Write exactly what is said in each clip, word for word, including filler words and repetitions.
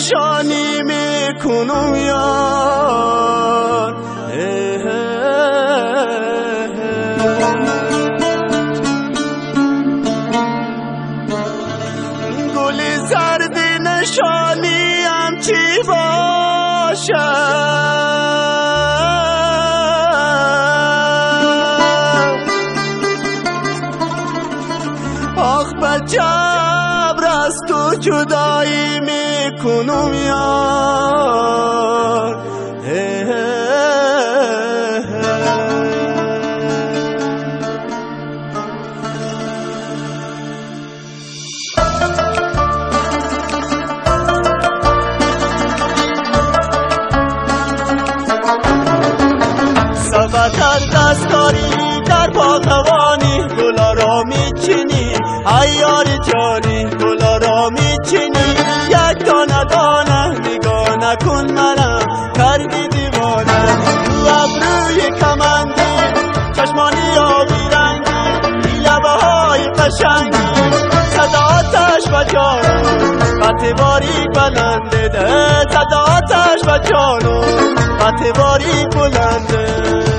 نشانی میکنم یار. گل زرد نشانی هم چی باشد، آخ بجبر از تو جدایی میکنم یار. سبتر دستاری در باغوانی، گلا را میچینی ای یار جانی، گلا را میچینی یک دانه دانه، نگاه نکن منم کردی دیوانه. تو ابروی کمندی چشمانی آبی رنگی، لبه های قشنگی صداتش و جانو قطباری بلنده ده، صداتش و جانو قطباری بلنده.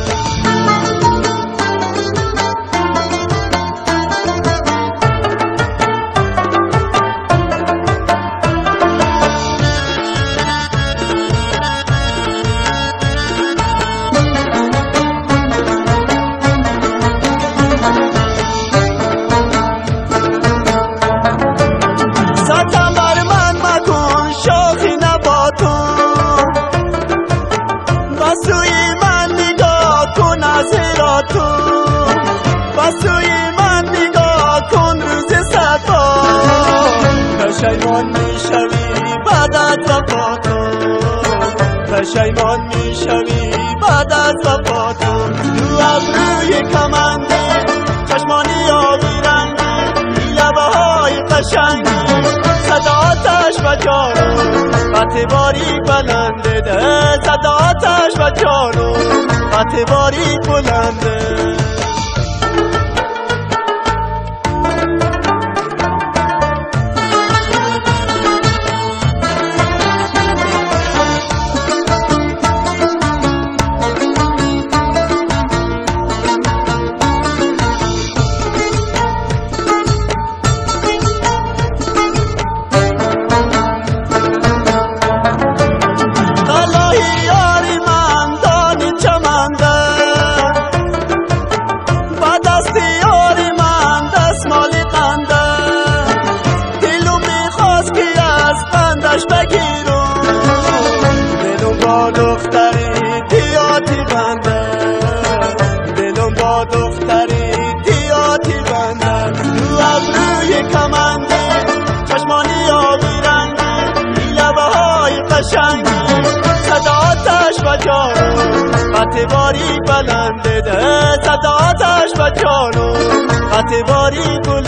بسوی من نگاه کن روز صفا، پشیمان میشوی بعد از وفاتو، پشیمان میشوی بعد از وفاتو. تو ابروی کمنده چشمانی آبی رنگی، لبه های قشنگی صداتش و جانو قطباری بلنده ده، صداتش و جانو قطباری بلنده. بگیرم دلم با دختری دیاتی بنده، دلم با دختری دیاتی بنده. تو ابروی کمنده چشمانی آبی رنگی، لبه های قشنگی صداتش و جانو قطباری بلنده ده، صداتش و جانو قطباری بلنده.